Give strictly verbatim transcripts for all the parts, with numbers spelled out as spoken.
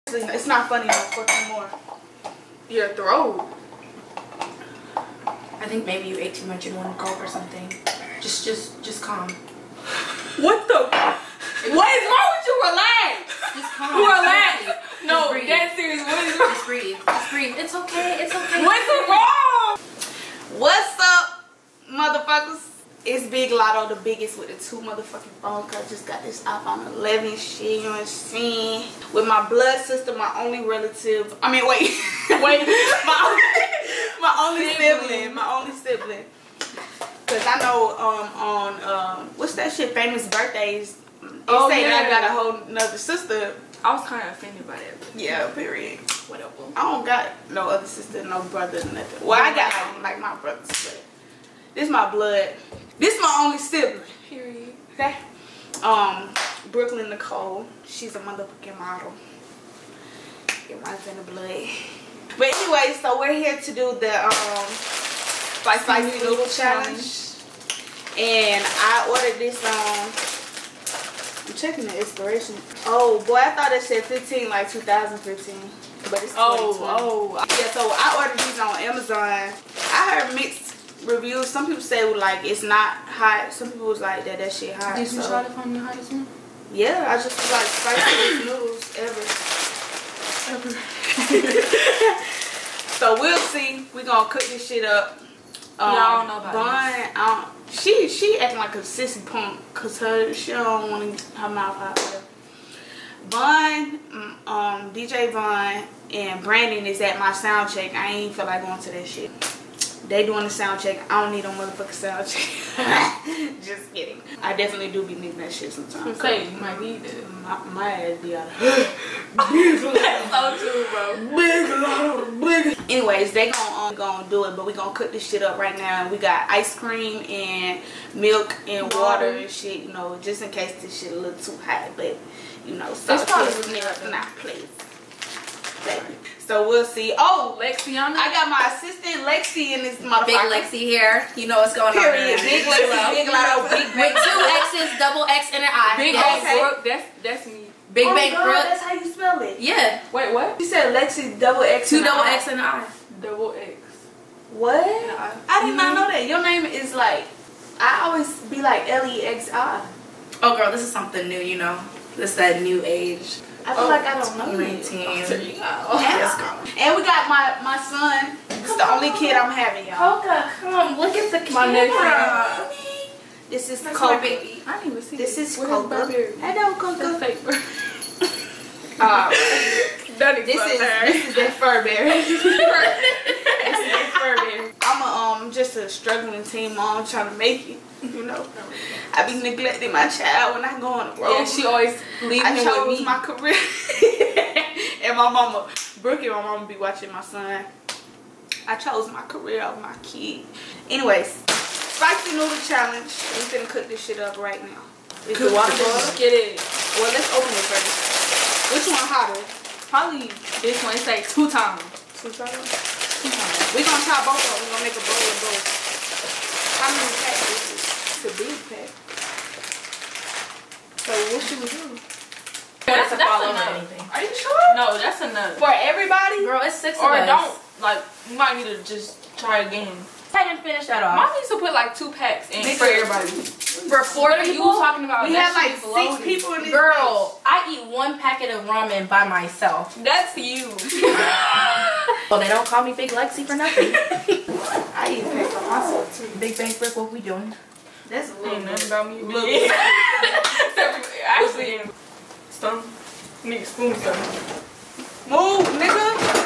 It's not funny no fucking more. Your throat. I think maybe you ate too much in one gulp or something. Just, just, just calm. What the? What is wrong with you? Relax. Just calm. Relax. Just No, breathe. that's serious. What is Just breathe. Just breathe. It's okay. It's okay. What's wrong? What's up, motherfuckers? It's Big Lotto, the biggest with the two motherfucking phones. I just got this iPhone eleven shit, you know what I'm saying? With my blood sister, my only relative. I mean, wait, wait, my only, my only sibling, my only sibling. Cause I know um on um what's that shit? Famous Birthdays. They Oh, say yeah. that I got a whole nother sister. I was kind of offended by that. Yeah, period. Whatever. I don't got no other sister, no brother, nothing. Well, I got like, like my brothers, but this my blood. This my only sibling. Period. Okay. Um, Brooklyn Nicole. She's a motherfucking model. It runs in the blood. But anyway, so we're here to do the um spicy, spicy noodle, noodle challenge. challenge. And I ordered this um I'm checking the expiration. Oh boy, I thought it said fifteen, like two thousand fifteen. But it's Oh, oh. Yeah, so I ordered these on Amazon. I heard mixed reviews. Some people say like it's not hot. Some people was like that that shit hot. Did you so. try to find the hottest one? Yeah, I just was like spiciest noodles ever. Ever. So we'll see. We're gonna cook this shit up. Um, Y'all know about Bun, this. um, she she acting like a sissy punk cause her she don't want her mouth hot. Bun, um, D J Bun and Brandon is at my sound check. I ain't feel like going to that shit. They doing the sound check. I don't need no motherfucking sound check. Just kidding. I definitely do be needing that shit sometimes. Say you might need it. My, my ass be out of big So true, bro. big lot big. Anyways, they gonna um, gonna do it, but we gonna cook this shit up right now. We got ice cream and milk and water and shit, you know, just in case this shit a little too hot. But you know, so It's probably kids, really hot, not please. Baby. So we'll see. Oh, Lexi, I got my assistant Lexi in this motherfucker. Big Lexi here. You know what's going Period. on. Big Lexi, big Lotto, big With bang. two X's, double X, and an I. Big Yes. Bang Brook. That's that's me. Big Oh Bang God, Brook. that's how you spell it. Yeah. Wait, what? You said Lexi double X. Two and double I. X and an I. Double X. What? I. I did not know that. Your name is like, I always be like L E X I. Oh, girl, this is something new, you know. This is that new age. I feel Oh, like I don't know you. nineteen. There you go. Yes, girl. And we got my my son. It's the only kid I'm having, y'all. Coca, come look at the My camera. This is That's my Coca. baby. I didn't even see This it. is Where's Coca. Barbarian? Hello, That's Coca. fake, bro. Uh, That is this is barbarian. this is that Furberry. This is that Furberry. I'm a um just a struggling teen mom trying to make it. You know, I be neglecting my child when I go on the road. Yeah, she always leaving I him chose with me. my career. And my mama, Brooke and my mama be watching my son. I chose my career over my kid. Anyways, spicy noodle challenge. We finna cook this shit up right now. Is the water boiled? Get it. Well, let's open it first. Which one hotter? Probably this one. It's like two times. Two times? Two times. We're gonna try both of them. We're gonna make a bowl of both. How many packs is this? It's a big pack. So what should we do? That's, That's, a that's follow or enough. anything. Are you sure? No, that's enough. For everybody? Girl, it's six Or of us. don't. Like, you might need to just try again. I didn't finish that off. Mom needs to put like two packs in Me for too. everybody. For four What are you people? talking about? We That had like shit is six loaded. people in this Girl, I eat one packet of ramen by myself. That's you. Well, they don't call me Big Lexi for nothing. I eat pack for myself too. Big Bang Brook, what we doing? That's a little Ain't nothing bit. about me. Look. Actually, some need spoon stuff. Move, nigga.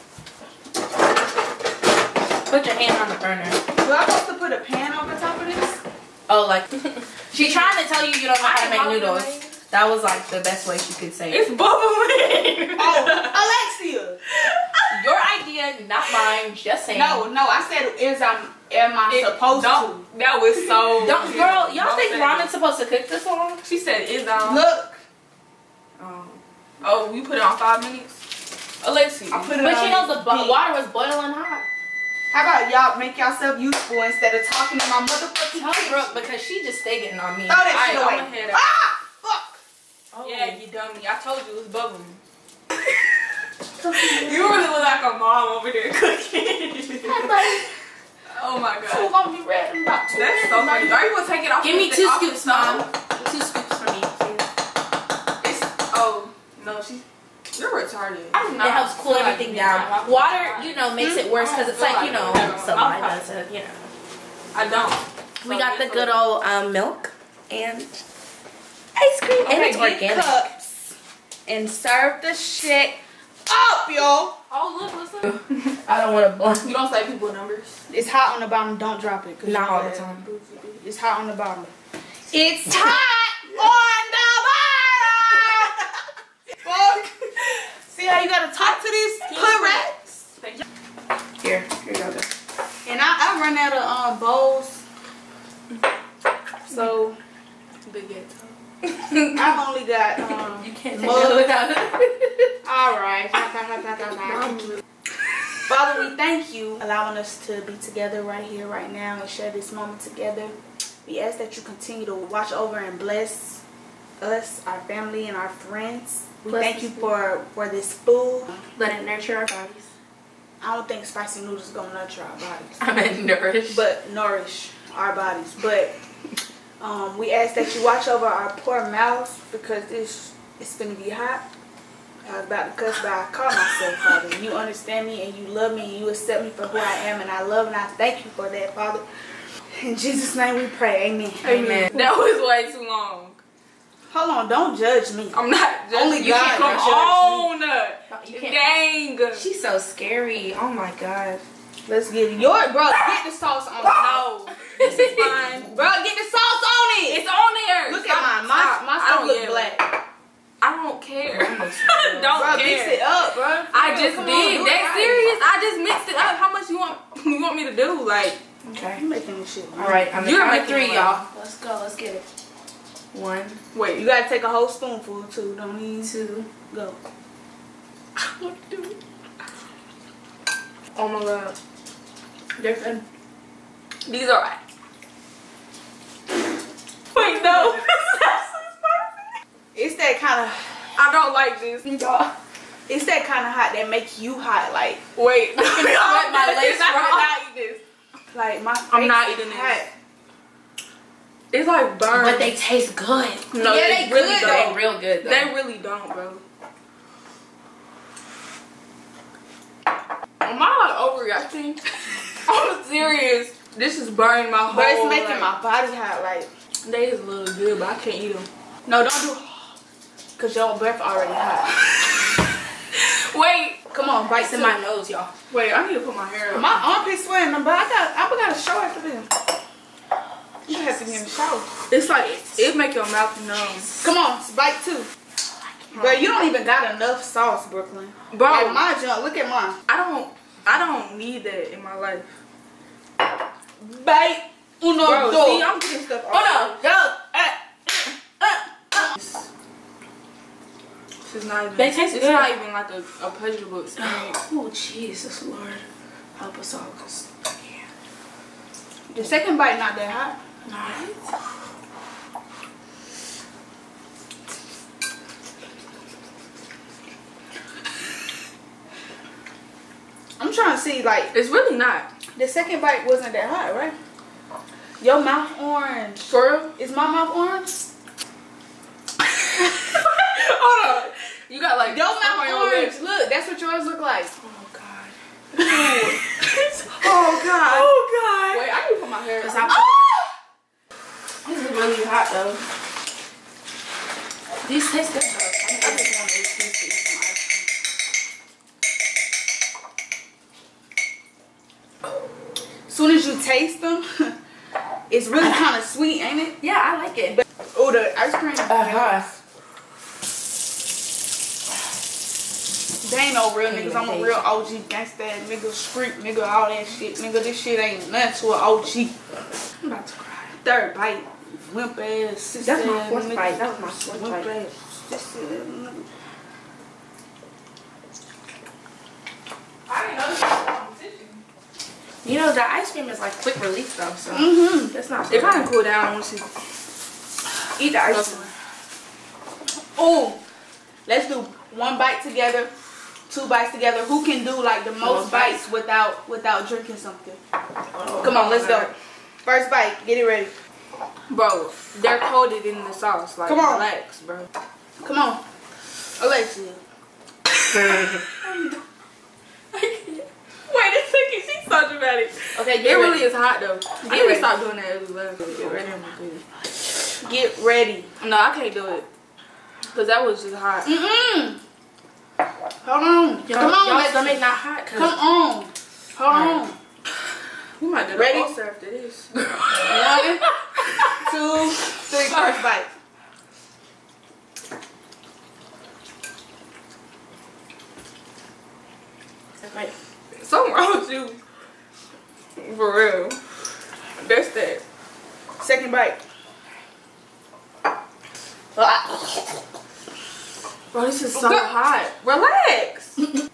Put your hand on the burner. Do I supposed to put a pan over top of this? Oh, like, she trying to tell you you don't know how to make I noodles. know. That was like the best way she could say it. It's bubbling. Oh, Alexia. Your idea, not mine. Just saying. No, no, I said is I'm am I It- supposed don't, That was so. Don't, girl, y'all Don't think say ramen's supposed to cook this long? She said is to? on. Look, Oh. Oh, you put it on five minutes. Alexi. I put it But on you know the bu- heat. water was boiling hot. How about y'all make yourself useful instead of talking to my motherfucking Tell kitchen? Brooke because she just stay getting on me. Throw that shit Alright, away. I'ma head out. Ah, fuck. Oh. Yeah, you dummy. I told you it was bubbling. your mom over there cooking. Oh my god. Who's gonna be ready in about two That's so funny. Are you gonna take it off? Give me two scoops, mom. mom. Two scoops for me, please. It's oh no, she's you're retarded. It helps cool everything down. Water, you know, makes it worse because it's like, you know, somebody does it, you know. I don't. We got the good old um, milk and ice cream, and Okay, it's get organic. cups and serve the shit up, yo. Oh look, what's up? I don't want to blunt. You don't say people numbers. It's hot on the bottom. Don't drop it. 'Cause Not you know all the that. time. It's hot on the bottom. It's hot on the bottom. Fuck. See how you gotta talk to these corrects? Thank you. Here, here you go. And I, I run out of um, bowls. So The ghetto. I only got um You can't take mugs. it without it. Alright. Father, we thank you allowing us to be together right here, right now, and share this moment together. We ask that you continue to watch over and bless us, our family, and our friends. We Bless thank you us. for, for this food. Let it nurture our bodies. I don't think spicy noodles is gonna nurture our bodies, I meant nourish. but nourish our bodies. But um, we ask that you watch over our poor mouths because this it's gonna be hot. I was about to cuss, but I caught myself, Father. You understand me and you love me and you accept me for who I am, and I love and I thank you for that, Father. In Jesus' name we pray. Amen. Amen. That was way too long. Hold on, don't judge me. I'm not judging. Only you. God Come can on. You can't. Dang. She's so scary. Oh my god. Let's get it. Your bro, get the sauce on it. No. This is fine. Bro, get the sauce on it. It's on there. Look Stop, at mine. My, stop. my I stuff don't look yell. black. I don't care. Bro, don't Bro, care. mix it up, bro. I Bro, just come did. on, do it That right. serious? I just mixed it up. How much you want you want me to do? Like, Okay. You making this shit. All right. I'm the You're count of making three, it y'all. Let's go. Let's get it. One, wait. You gotta take a whole spoonful too. Don't need to two. go. Oh my god. They're good. These are right. Wait, no. It's that kind of. I don't like this. Y'all. It's that kind of hot that make you hot. Like, Wait. Let my legs I'm rock. not eating this. like my. Face I'm not is eating this. hot. It's like burn. But they taste good. No, Yeah, they, they really good, don't. They real good though. They really don't, bro. Am I like overreacting? I'm serious. This is burning my whole. But it's making like, my body hot. Like, They is a little good, but I can't eat them. no, don't do. Cause your breath already hot. Wait, Come on, bite It's in to my nose, y'all. wait. I need to put my hair up. My armpit's sweating, but I got. I got a show after this. You have to be in the shower. It's like it make your mouth numb, Come on, bite two. Bro, you don't even got enough sauce, Brooklyn. bro. Like my junk. Look at mine. I don't. I don't need that in my life, Bite uno bro. dos. See, I'm getting stuff. Oh no, go. Uh, uh, uh. This is not even. They taste It's good. not even like a, a pleasurable experience. Oh Jesus, Lord, help us all. Cause yeah. The second bite not that hot. Alright. I'm trying to see, like, It's really not. the second bite wasn't that hot, right? Your mouth orange. For real? Is my mouth orange? Hold on. You got like Your stuff on mouth your orange. lips. Look, that's what yours look like. Oh God. Oh God. Oh god. Wait, I need to put my hair. Cause up. I, this is really hot though. These taste good though. I just want to eat some ice cream. Soon as you taste them, it's really kind of sweet, ain't it? Yeah, I like it. Oh, the ice cream. Uh-huh. They ain't no real niggas. I'm a real O G gangsta nigga, street nigga, all that shit. Nigga, this shit ain't nothing to an O G. I'm about to cry. Third bite. Wimp ass, sister. That's my fourth nigga. bite. That was my fourth Wimp bite. ass, sister, nigga. I didn't know this was a competition. You know the ice cream is like quick relief though, so Mm-hmm. that's not. It kind of cooled down once you Eat the ice cream. Oh, let's do one bite together. two bites together. Who can do like the most, most bites, bites without without drinking something? Oh, come on, let's go. First bite, get it ready. Bro, they're coated in the sauce. Like, come on. Relax, bro. Come on. Alexia. Wait a second, she's so dramatic. Okay, it ready. Really is hot though. Get I need ready. to stop doing that every last Get ready. Get ready. No, I can't do it. Cause that was just hot. Mm-mm. Hold on. Come on, y'all stomach not hot. Come on. Hold right. on. We might do ready? The after this. One, two, three. First bite. Like, something wrong with you. For real. That's that. Second bite. Bro, this is so hot. Relax.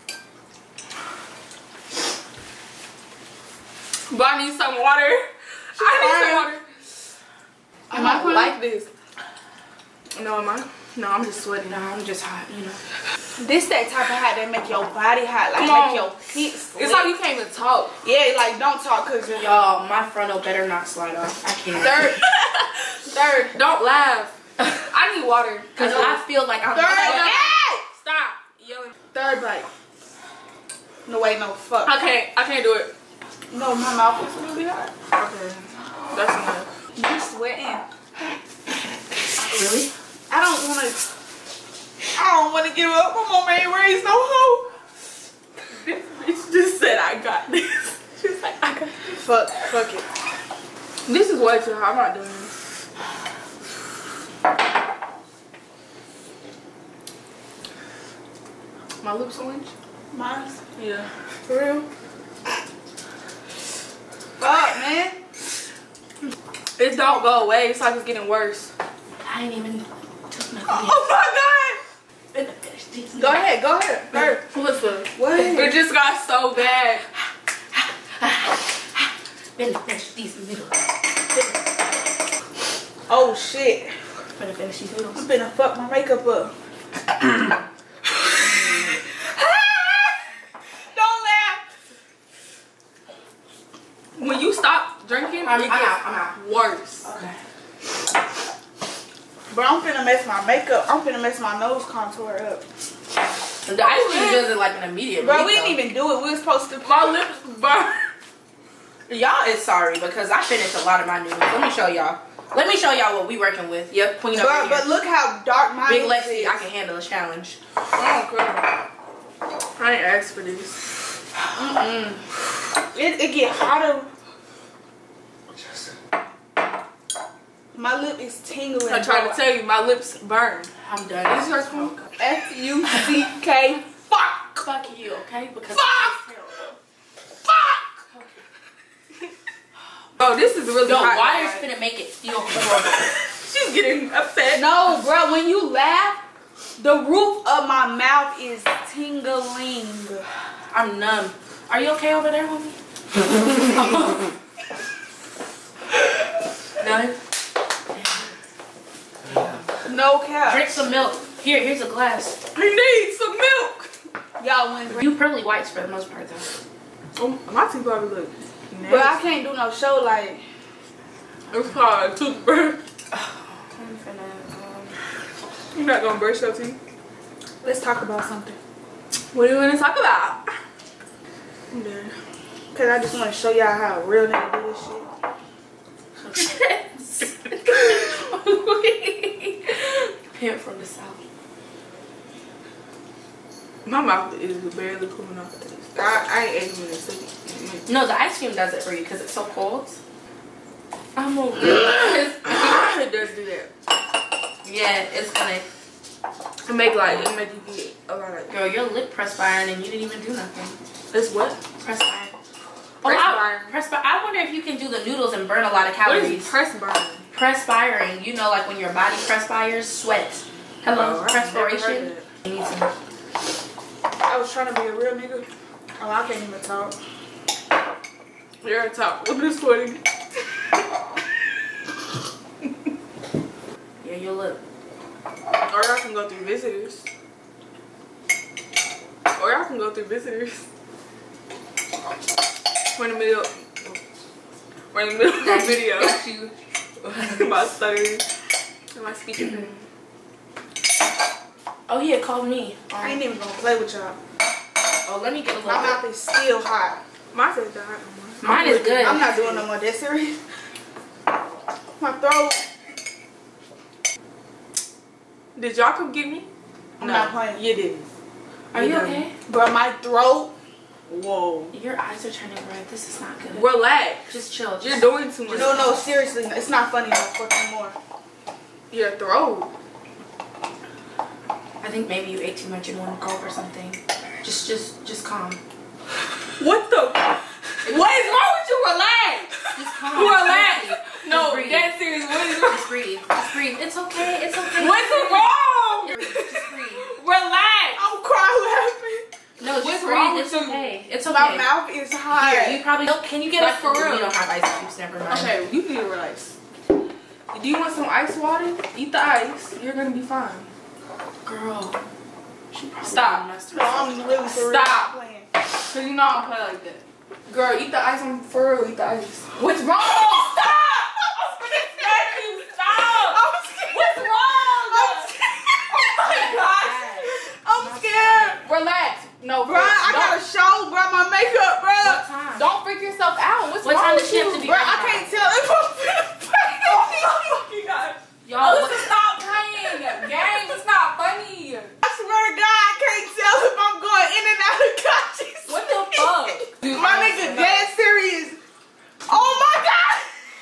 But I need some water. I need some water. Am I like this? No, am I? No, I'm just sweating. No, I'm just hot, you know. This that type of hot that make your body hot, like Come make on. your feet sweat. It's like you can't even talk. Yeah, like don't talk cause you're y'all. My frontal better not slide off. I can't. Third, third. Don't laugh. I need water cause I feel like I'm. Third. Hey! Stop yelling. Third bite. No way, no fuck. I can't. I can't do it. No, my mouth is really hot. Okay, that's enough. You sweating? Really? I don't want to. I don't want to give up. My mama ain't raised no hoe. This bitch just said I got this. She's like, I got this. Fuck, fuck it. This is way too hot. I'm not doing this. My lips orange? Mine? Yeah. For real? Fuck, man. It don't go away. It's like it's getting worse. I ain't even took nothing. Oh my god! Go ahead, go ahead. Third. What's the? What? It just got so bad. Finna finish these noodles. Oh shit. Finna finish these noodles. I'm finna fuck my makeup up. Don't laugh. When you stop drinking, I'm, it I'm gets out. I'm out. worse. Okay. Bro, I'm finna mess my makeup. I'm finna mess my nose contour up. The ice cream does it like an immediate. Bro, we didn't even do it. We were supposed to. My lips burn. Y'all is sorry because I finished a lot of my noodles. Let me show y'all. Let me show y'all what we working with. Yep, queen over But, here. but look how dark my Big Lexi, I can handle a challenge. I don't care. I ain't asked for this. Mm-mm. It, it get hotter. My lip is tingling. I'm trying to tell you, my lips burn. I'm done. This is her F U C K. Fuck. Fuck you, okay? Because fuck. Fuck. Oh, this is really Yo, hot. water's finna make it feel horrible. She's getting upset. No, bro, when you laugh, the roof of my mouth is tingling. I'm numb. Are you okay over there, homie? None? No cap. Drink some milk. Here, here's a glass. I need some milk. Y'all win. You pearly whites for the most part, though. Oh, my teeth probably look nasty. But I can't do no show like. It's called a toothbrush. I'm finna, um... You're not gonna brush your teeth? Let's talk about something. What do you want to talk about? I'm done. Cause I just want to show y'all how a real nigga do this shit. Pimp from the south. My mouth is barely coming off of this. I, I ain't eating in the city. No, the ice cream does it for you because it's so cold. I'm over it. It does do that. Yeah, it's gonna. It make like it make you get a lot of. Girl, your lip press iron and you didn't even do nothing. It's what? Press iron. Press oh, I, iron. Press I wonder if you can do the noodles and burn a lot of What calories. is press burn? Perspiring, you know, like when your body perspires, sweat. Hello, Oh, perspiration. You need some. I was trying to be a real nigga. Oh, I can't even talk. You're on top. Look at this sweating. Yeah, your lip. Or y'all can go through visitors. Or y'all can can go through visitors. We're in the middle. We're in the middle of the video. Got you. My stuttering. And my speech impediment. Oh, yeah, call me. Um, I ain't even gonna play with y'all. oh, let me get a little My bit. mouth is still hot. Mine says that. Mine is good. I'm not doing no more that serious. My throat. Did y'all come get me? I'm No. not playing. You didn't. Are you okay? Bro, my throat. Whoa. Your eyes are turning red. This is not good. Relax. Just chill. Just You're doing too much. No, no, seriously. It's not funny no fucking more. Your throat. I think maybe you ate too much in one gulp or something. Just, just, just calm. What the? What is wrong with you? Relax. Just calm. Relax. Just No, breathe. that's serious. What is wrong? Just breathe. Just breathe. It's okay. It's okay. What's wrong? Just breathe. Relax. I'm crying laughing. No, just What's breathe. wrong It's with you? okay. It's My okay. mouth is hot. Here, you probably don't. Can you get Like, us for real? We don't have ice cubes. Never mind. Okay, you need to relax. Do you want some ice water? Eat the ice. You're gonna be fine. Girl. She probably Stop. messed No, herself. I'm really for real Stop. playing. Cause you know I don't play like that. Girl, eat the ice on for real. Eat the ice. What's wrong? Stop! I'm gonna smack you. Stop! I'm scared. What's wrong? I'm scared. Oh my gosh. I'm scared. Relax. No, Bro, I don't- got a show, bro. My makeup, bro. What time? Don't freak yourself out. What's What wrong time with does she you? have to be Bro, ready I by? can't tell if I'm finna play. Oh my God. Y'all, Listen, stop playing. Games, it's not funny. I swear to God, I can't tell if I'm going in and out of couches. What the fuck? Dude, My nigga dead serious. Oh my God.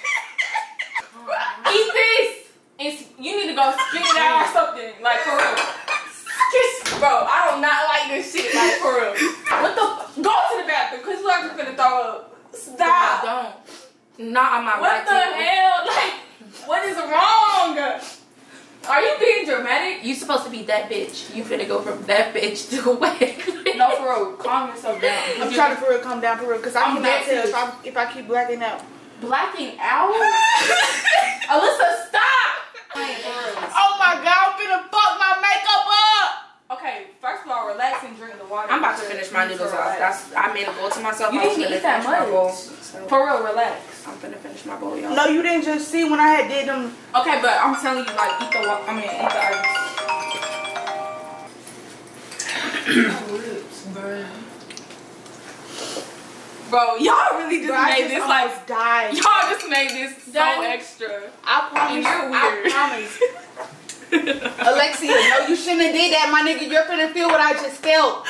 Eat this. And s- you need to go spit it out or something. Like, for real. Just, bro, I do not like this shit. Like, for real. What the fuck? Go to the bathroom, because you like you're finna throw up. Stop. Don't. Not on my What right the table. hell? Like, what is wrong? Are you being dramatic? You supposed to be that bitch. You finna go from that bitch to away. No, for real. Calm yourself down. I'm trying to for real calm down for real, because I I'm cannot dead tell if serious. I, if I keep blacking out. Blacking out? Alyssa, stop! Oh my God, I'm finna fuck my makeup up. Okay, first of all, relax and drink the water. I'm about to finish my noodles off. That's I made a goal to myself. You I was didn't gonna eat that finish my bowl. much. So For real, relax. I'm gonna finish my bowl, y'all. No, you didn't just see when I had did them. Okay, but I'm telling you, like, eat the water. I mean, eat the ice. Bro, y'all really just Bro, I made just this almost like died. y'all just made this so Done. extra. I promise. And you're weird. I promise. Alexia, no, you shouldn't have did that, my nigga. You're finna feel what I just felt.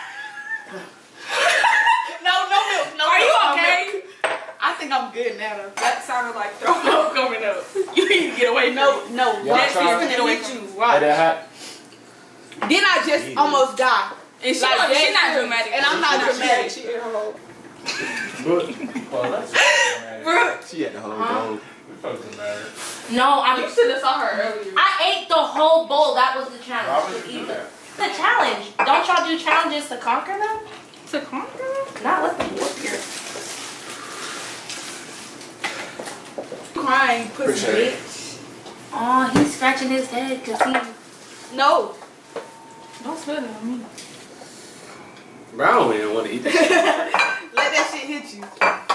No, no milk. No Are milk, you no okay? milk. I think I'm good now, though. That sounded like throw up coming up. You need to get away. No, no. Y'all That's try- finna hit you. Hey, Right. that Then I just almost died. And she, Like, like, she dead not serious. dramatic. And I'm not She dramatic. She ate her whole. But, well, that's Bro, She had the whole Huh? bowl. fucking matter. No, I'm. you should have saw her earlier. I ate the whole bowl. That was the Why challenge. would you do that? The challenge. Don't y'all do challenges to conquer them? To conquer? Not let them whoop your. Crying, pussy Appreciate it. bitch. Oh, he's scratching his head because he. No. Don't spit it on me. Bro, I don't even want to eat that. Let that shit hit you.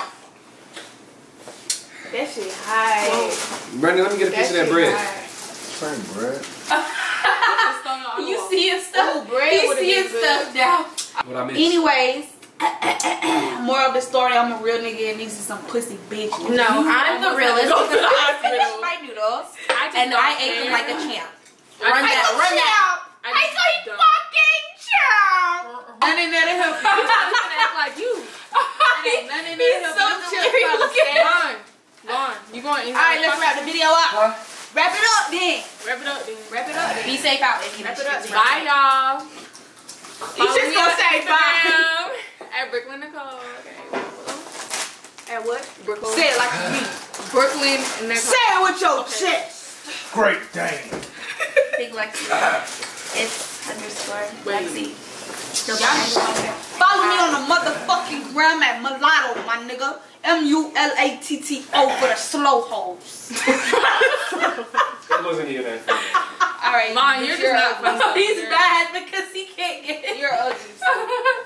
That shit high. Brandon, let me get a piece of that shit bread. high. Same bread. You see his stuff. Ooh, bread He would've see been his good. stuff down. What I missed? Anyways, more of the story. I'm a real nigga and these are some pussy bitches. No, I'm the realist Go to because the I hospital. finished my noodles I just and don't I ate them care. like a champ. I Run just that, don't run that. I I just got you don't. fucking champ. None in there to help you. You trying to act like you. It ain't none in there to He's help so you. serious. Look at him. Vaughn, Vaughn, you going in? All right, let's wrap the video up. Huh? Wrap it up then. Wrap it up then. Wrap it up then. Be safe out there. Wrap it up. Bye, y'all. You just gonna say bye. At Brooklyn Nicole. Okay. At what? Brooklyn. Say it like you mean. Brooklyn and Nicole. Say it with your Okay. chest. Great Dane. Big Lexi. It's underscore Wait. Lexi. Still behind the counter. Follow me on the motherfucking gram at Mulatto, my nigga. M U L A T T O for the slow hoes. It wasn't even that funny. All right, Vaughn, you're just not ugly. funny. He's bad because he can't get it. You're ugly.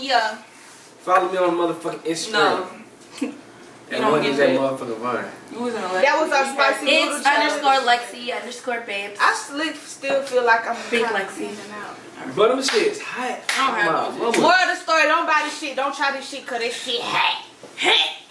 Yeah. Follow me on motherfucking Instagram. No. And don't what get is that it. motherfucking vine? You was in a That was our spicy noodle It's challenge. underscore Lexi underscore babes. I still still feel like I'm Big kinda Lexi. in and out. But them shit's hot. I don't have My no mama. Moral of the story, don't buy this shit. Don't try this shit because this shit hot. Hot.